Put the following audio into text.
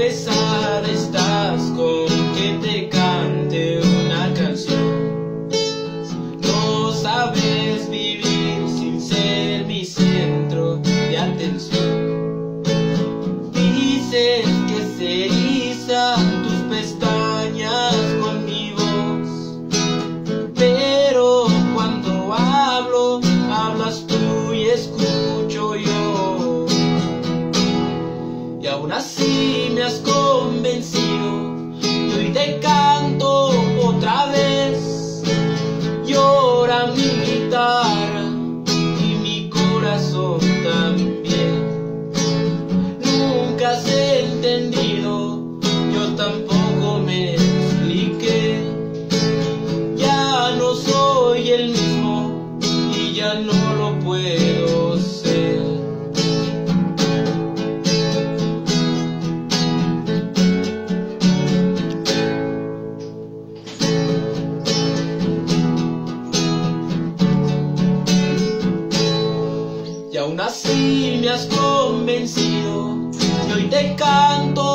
pesada estás con que te cante una canción. No sabes vivir sin ser mi centro de atención. Dices que se erizan tus pestañas con mi voz, pero cuando hablo, hablas tú y escucho yo. Y aún así me has convencido, y hoy te canto otra vez. Llora mi guitarra y mi corazón también. Nunca has entendido, yo tampoco me expliqué. Ya no soy el mismo y ya no lo puedo ser. Y aún así me has convencido, y hoy te canto